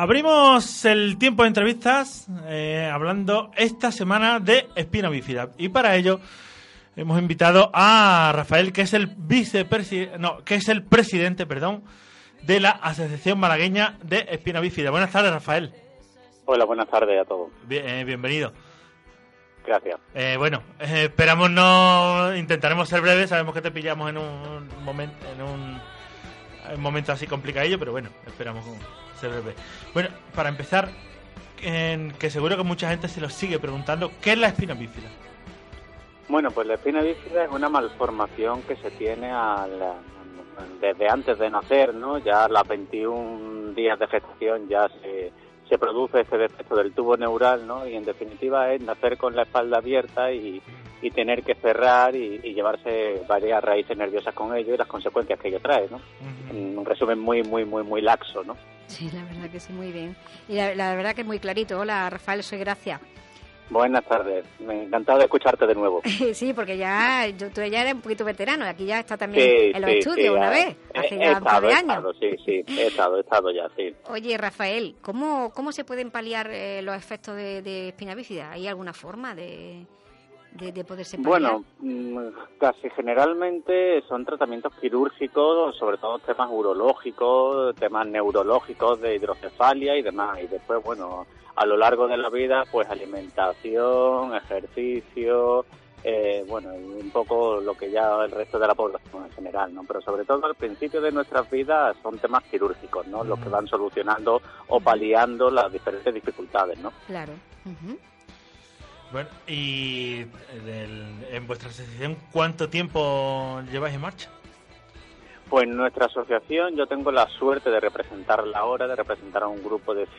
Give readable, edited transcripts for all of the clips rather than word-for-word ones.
Abrimos el tiempo de entrevistas hablando esta semana de espina bífida. Y para ello hemos invitado a Rafael, que es el presidente de la Asociación Malagueña de Espina Bífida. Buenas tardes, Rafael. Hola, buenas tardes a todos. Bienvenido. Gracias. Intentaremos ser breves. Sabemos que te pillamos en un momento así complicadillo, pero bueno, esperamos ser breves. Bueno, para empezar, que seguro que mucha gente se lo sigue preguntando, ¿qué es la espina bífida? Bueno, pues la espina bífida es una malformación que se tiene desde antes de nacer, ¿no? Ya a los 21 días de gestación ya se produce este defecto del tubo neural, ¿no? Y en definitiva es nacer con la espalda abierta y tener que cerrar y llevarse varias raíces nerviosas con ello y las consecuencias que ello trae, ¿no? Uh-huh. En un resumen muy laxo, ¿no? Sí, la verdad que sí, muy bien. Y la verdad que es muy clarito. Hola, Rafael, soy Gracia. Buenas tardes, me encantado de escucharte de nuevo. Sí, porque tú ya eres un poquito veterano, aquí ya está también en los estudios una vez, hace ya un par de años. He estado ya, sí. Oye, Rafael, ¿cómo se pueden paliar los efectos de espina bífida? ¿Hay alguna forma de poderse paliar? Bueno, casi generalmente son tratamientos quirúrgicos, sobre todo temas urológicos, temas neurológicos de hidrocefalia y demás, y después, bueno, a lo largo de la vida, pues alimentación, ejercicio, un poco lo que ya el resto de la población en general, ¿no? Pero sobre todo al principio de nuestras vidas son temas quirúrgicos, ¿no? Los que van solucionando o paliando las diferentes dificultades, ¿no? Claro. Uh-huh. Bueno, y en vuestra asociación, ¿cuánto tiempo lleváis en marcha? Pues en nuestra asociación yo tengo la suerte de representarla ahora, de representar a un grupo de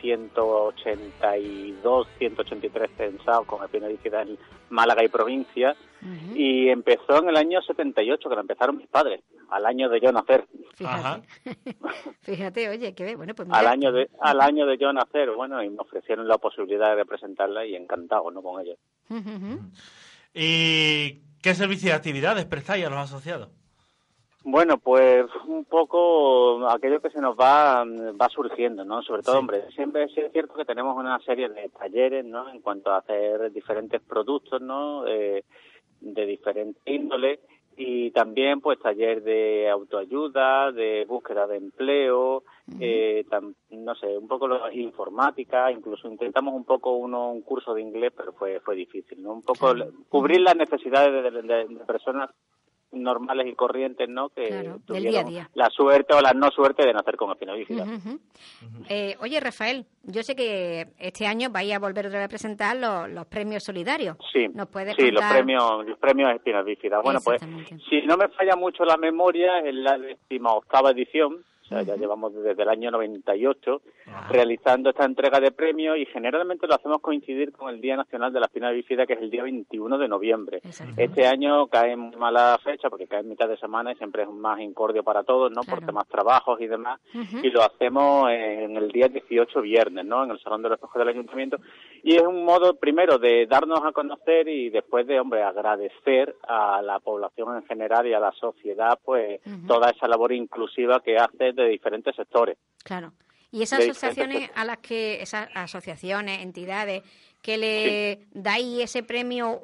182, 183 censados con espina bífida en Málaga y provincia, uh-huh. Y empezó en el año 78, que lo empezaron mis padres, al año de yo nacer. Fíjate, oye, qué bueno, pues mira. Al año de yo nacer, bueno, y me ofrecieron la posibilidad de representarla y encantado, ¿no?, con ellos. Uh-huh. ¿Y qué servicios y actividades prestáis a los asociados? Bueno, pues un poco aquello que se nos va surgiendo, ¿no? Sobre todo, sí. Hombre, siempre es cierto que tenemos una serie de talleres, ¿no?, en cuanto a hacer diferentes productos, ¿no?, de diferente índole, y también pues taller de autoayuda, de búsqueda de empleo, no sé, un poco informática, incluso intentamos un poco un curso de inglés, pero fue difícil, ¿no? Un poco cubrir las necesidades de personas normales y corrientes, ¿no?, que del día a día, la suerte o la no suerte de nacer con espina bífida. Uh-huh. Oye, Rafael, yo sé que este año vais a volver a presentar los premios solidarios. Sí, ¿nos puedes contar? Los premios espina bífida. Bueno, pues si no me falla mucho la memoria, es la 18ª edición. O sea, ya llevamos desde el año 98 realizando esta entrega de premios y generalmente lo hacemos coincidir con el Día Nacional de la Espina Bífida, que es el día 21 de noviembre. Este año cae en muy mala fecha porque cae en mitad de semana y siempre es más incordio para todos, ¿no? Claro. Por temas trabajos y demás. Uh-huh. Y lo hacemos en el día 18 viernes, ¿no?, en el Salón de los Espejos del Ayuntamiento. Y es un modo, primero, de darnos a conocer y después de, agradecer a la población en general y a la sociedad, pues, uh-huh. toda esa labor inclusiva que hace de diferentes sectores. Claro. Y esas asociaciones esas asociaciones, entidades, que le dais ese premio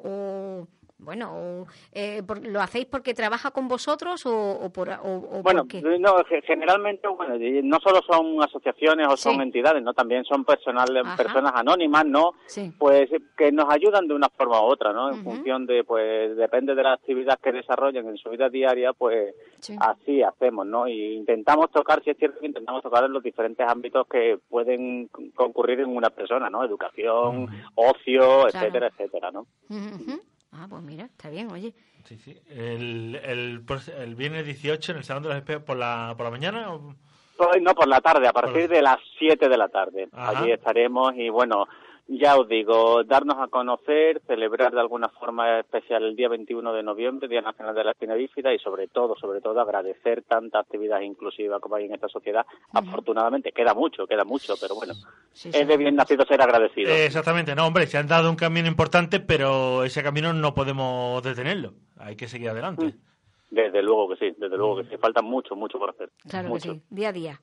¿lo hacéis porque trabaja con vosotros o por qué? No, generalmente, no solo son asociaciones o son entidades, no, también son personas anónimas, ¿no? Sí. Pues que nos ayudan de una forma u otra, ¿no? En función de, pues, depende de la actividad que desarrollen en su vida diaria, pues así hacemos, ¿no? Y intentamos tocar, si es cierto, en los diferentes ámbitos que pueden concurrir en una persona, ¿no? Educación, ocio, etcétera, ¿no? Ah, pues mira, está bien, oye. Sí. El viernes 18 en el Salón de los Espejos por la mañana. ¿O? No, por la tarde, a partir de las 7 de la tarde. Ajá. Allí estaremos y ya os digo, darnos a conocer, celebrar de alguna forma especial el día 21 de noviembre, Día Nacional de la Espina Bífida, y sobre todo agradecer tanta actividad inclusiva como hay en esta sociedad. Uh-huh. Afortunadamente queda mucho, pero bueno, es de bien nacido ser agradecido. Exactamente, no, hombre, se han dado un camino importante, pero ese camino no podemos detenerlo, hay que seguir adelante. Desde luego que sí, falta mucho por hacer. Claro mucho. Que sí, día a día.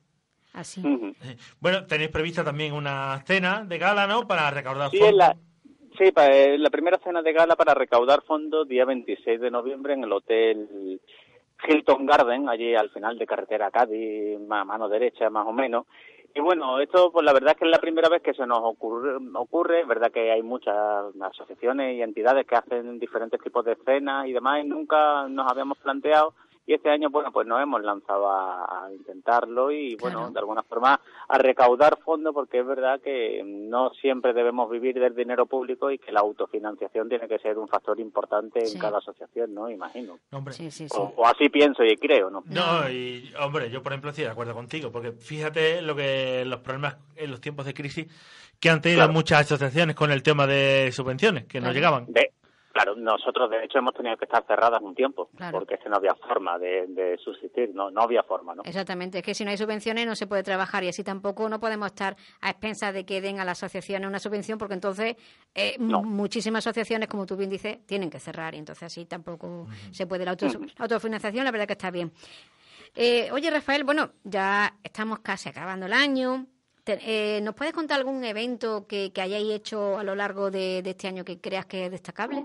así. Bueno, tenéis prevista también una cena de gala, ¿no?, para recaudar Sí, fondos. La primera cena de gala para recaudar fondos, día 26 de noviembre, en el Hotel Hilton Garden, allí al final de carretera Cádiz, a mano derecha más o menos. Y bueno, esto pues la verdad es que es la primera vez que se nos ocurre. Es verdad que hay muchas asociaciones y entidades que hacen diferentes tipos de cenas y demás, y nunca nos habíamos planteado. Y este año, bueno, pues nos hemos lanzado a intentarlo y, bueno, de alguna forma a recaudar fondos, porque es verdad que no siempre debemos vivir del dinero público y que la autofinanciación tiene que ser un factor importante en cada asociación, ¿no? Imagino. Hombre. O así pienso y creo, ¿no? No, y, hombre, yo, por ejemplo, estoy de acuerdo contigo, porque fíjate los problemas en los tiempos de crisis que han tenido muchas asociaciones con el tema de subvenciones, que no llegaban. Claro, nosotros de hecho hemos tenido que estar cerradas un tiempo, porque es que no había forma de subsistir, no había forma, ¿no? Exactamente, es que si no hay subvenciones no se puede trabajar, y así tampoco no podemos estar a expensas de que den a las asociaciones una subvención, porque entonces muchísimas asociaciones, como tú bien dices, tienen que cerrar, y entonces así tampoco se puede. La autofinanciación, la verdad que está bien. Oye, Rafael, bueno, ya estamos casi acabando el año. ¿Nos puedes contar algún evento que hayáis hecho a lo largo de este año que creas que es destacable?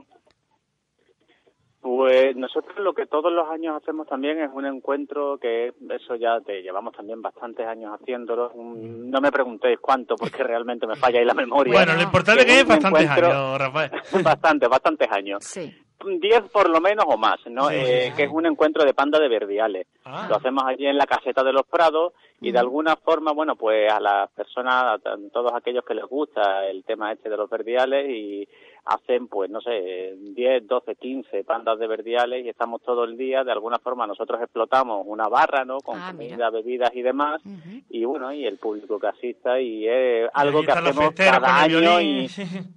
Pues nosotros lo que todos los años hacemos también es un encuentro que eso ya te llevamos también bastantes años haciéndolo. No me preguntéis cuánto, porque realmente me falla ahí la memoria. Bueno, lo importante es que es bastantes años, Rafael. Bastantes años. Sí. 10 por lo menos o más, ¿no? Que es un encuentro de panda de verdiales. Lo hacemos allí en la caseta de los Prados y de alguna forma, bueno, pues a las personas, a todos aquellos que les gusta el tema este de los verdiales, y hacen, pues, no sé, 10, 12, 15 pandas de verdiales y estamos todo el día. De alguna forma nosotros explotamos una barra, ¿no?, con comida, bebidas y demás, y bueno, y el público que asista, y es algo que hacemos cada año y...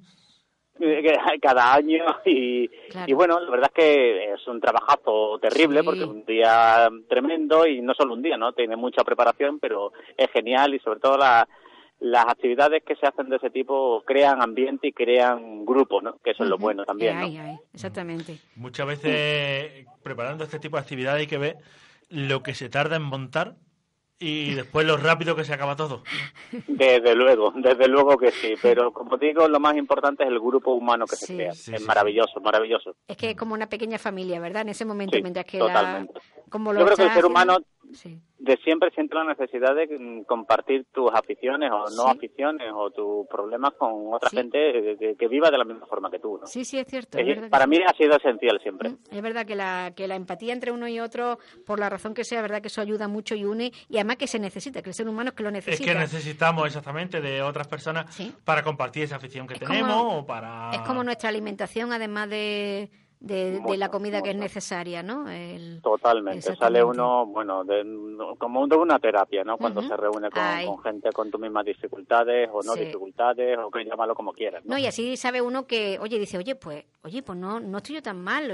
cada año y bueno, la verdad es que es un trabajazo terrible, porque es un día tremendo, y no solo un día, ¿no? Tiene mucha preparación, pero es genial, y sobre todo las actividades que se hacen de ese tipo crean ambiente y crean grupo, ¿no? Que eso es lo bueno también, ¿no? Exactamente. Muchas veces preparando este tipo de actividades hay que ver lo que se tarda en montar y después lo rápido que se acaba todo. Desde luego que sí, pero como digo, lo más importante es el grupo humano que se crea. Es maravilloso. Es que es como una pequeña familia, ¿verdad? En ese momento, mientras que totalmente. Como yo creo que el ser humano de siempre siente la necesidad de compartir tus aficiones o no aficiones o tus problemas con otra gente que viva de la misma forma que tú, ¿no? Sí, es cierto. Para mí ha sido esencial siempre. Es verdad que la empatía entre uno y otro, por la razón que sea, verdad que eso ayuda mucho y une, y además que se necesita, que el ser humano es que lo necesita. Es que necesitamos exactamente de otras personas para compartir esa afición que tenemos, Es como nuestra alimentación, además de la comida que es necesaria, ¿no? Totalmente. Sale uno, bueno, como de una terapia, ¿no? Cuando se reúne con gente con tus mismas dificultades o no dificultades, o que llámalo como quieras, ¿no? No, y así sabe uno que, dice, pues no estoy yo tan mal,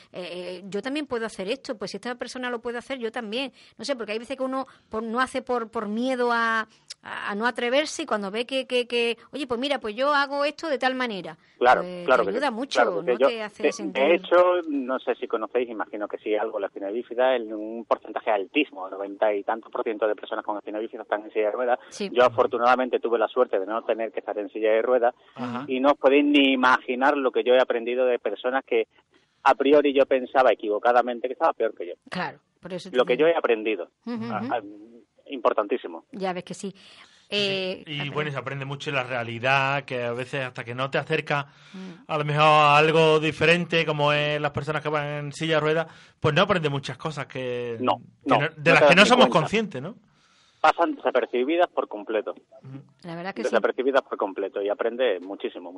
yo también puedo hacer esto, pues si esta persona lo puede hacer, yo también. No sé, porque hay veces que uno no hace por miedo a no atreverse, y cuando ve que pues mira, pues yo hago esto de tal manera. Claro, pues, claro. Te ayuda mucho, claro, ¿no? Te hace sentir... De hecho, no sé si conocéis, imagino que sí, algo la espina bífida, en un porcentaje altísimo, 90 y tantos % de personas con espina bífida están en silla de ruedas. Sí. Yo afortunadamente tuve la suerte de no tener que estar en silla de ruedas, y no os podéis ni imaginar lo que yo he aprendido de personas que a priori yo pensaba equivocadamente que estaba peor que yo. Claro, por eso lo que yo he aprendido. Importantísimo. Ya ves que sí. Y bueno, se aprende mucho la realidad, que a veces hasta que no te acerca a lo mejor a algo diferente, como es las personas que van en silla de ruedas, pues no aprende muchas cosas de las que no somos conscientes, ¿no? Pasan desapercibidas por completo. La verdad que desapercibidas por completo, y aprende muchísimo.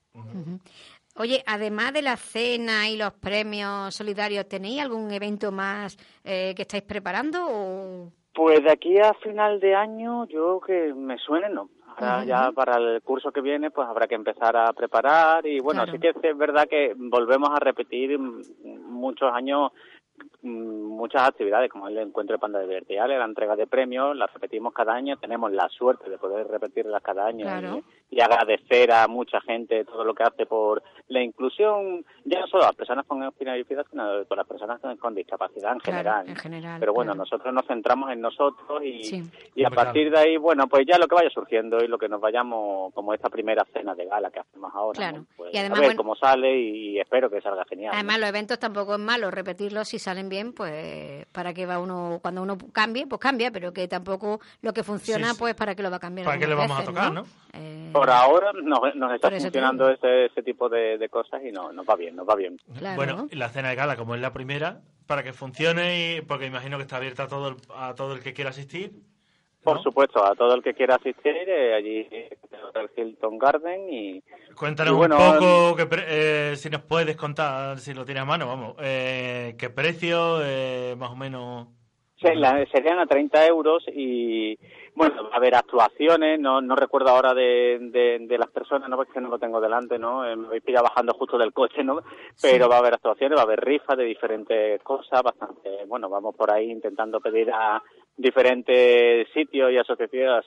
Oye, además de la cena y los premios solidarios, ¿tenéis algún evento más que estáis preparando o...? Pues de aquí a final de año, yo que me suene, no. Ahora ya para el curso que viene, pues habrá que empezar a preparar, y bueno, sí que es verdad que volvemos a repetir muchos años muchas actividades, como el encuentro de Panda de Vertiales, la entrega de premios, las repetimos cada año, tenemos la suerte de poder repetirlas cada año, claro, y agradecer a mucha gente todo lo que hace por la inclusión, ya no solo a las personas con espina bífida, sino por las personas con discapacidad en general. En general. Pero bueno, claro. nosotros nos centramos en nosotros y, Sí. y a partir de ahí, bueno, pues ya lo que vaya surgiendo y lo que nos vayamos, como esta primera cena de gala que hacemos ahora, Claro. ¿no? Pues Y además, a ver bueno, cómo sale y espero que salga genial. Además, ¿no? los eventos tampoco es malo repetirlos si salen bien, pues para que va uno, cuando uno cambie, pues cambia, pero que tampoco lo que funciona, pues para que lo va a cambiar. ¿Para qué le vamos veces, a tocar, no? Por ahora nos está por eso funcionando ese tipo de cosas y nos va bien, nos va bien. Claro. Bueno, y la cena de gala, como es la primera, para que funcione, y porque imagino que está abierta a todo el que quiera asistir. ¿No? Por supuesto, a todo el que quiera asistir, allí en el Hotel Hilton Garden y... Cuéntanos bueno, un poco, si nos puedes contar, si lo tienes a mano, vamos, qué precio, más o menos... Sí, serían a 30 euros y, bueno, va a haber actuaciones, no recuerdo ahora de las personas, no, porque no lo tengo delante, ¿no? Me voy pillado bajando justo del coche, ¿no? Pero sí, va a haber actuaciones, va a haber rifas de diferentes cosas, bastante, bueno, vamos por ahí intentando pedir a diferentes sitios y asociaciones,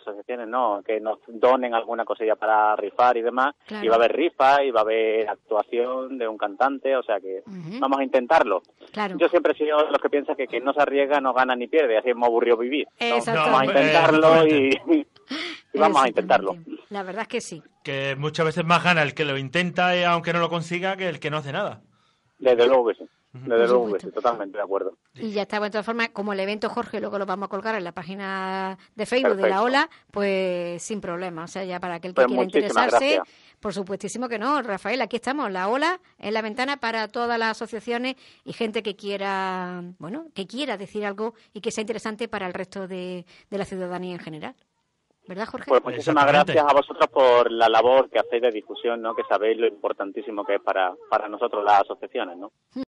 no, que nos donen alguna cosilla para rifar y demás, claro. Y va a haber rifa y va a haber actuación de un cantante, o sea que vamos a intentarlo. Claro. Yo siempre he sido de los que piensa que no se arriesga no gana ni pierde, así es muy aburrido vivir. No, vamos a intentarlo y vamos a intentarlo. La verdad es que sí. Que muchas veces más gana el que lo intenta, aunque no lo consiga, que el que no hace nada. Desde luego que sí. Desde luego que sí, totalmente de acuerdo. Y ya está, bueno, de todas formas, como el evento, Jorge, luego lo vamos a colgar en la página de Facebook de la Ola, pues sin problema. O sea, ya para aquel que quiera interesarse, gracias. Por supuestísimo que no, Rafael, aquí estamos, la Ola en la ventana para todas las asociaciones y gente que quiera, bueno, que quiera decir algo y que sea interesante para el resto de la ciudadanía en general. ¿Verdad, Jorge? Pues muchísimas gracias a vosotros por la labor que hacéis de difusión, ¿no? Que sabéis lo importantísimo que es para nosotros las asociaciones, ¿no?